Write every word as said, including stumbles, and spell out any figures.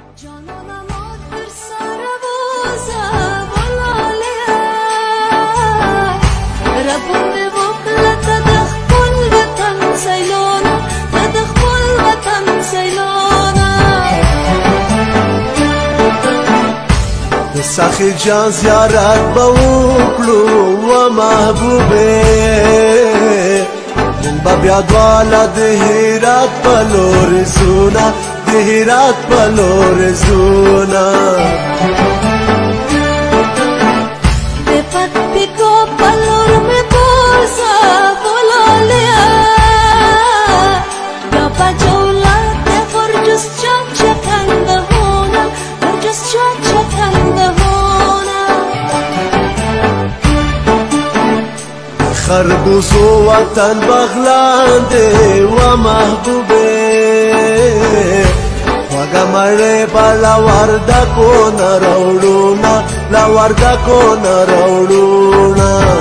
ساخي جان زيارات بوكلو ومحبوبي من باب يدوالا دهيرات بلور زونا دهيرات بلور زونا Depat piko palor me bolsa vololea Gapa jola te forjus chacha kanda hona forjus chacha kanda hona خربوزو وطن بغلاندي ومحبوبي Wagamare pa la warda ko na rauduna la warda ko na rauduna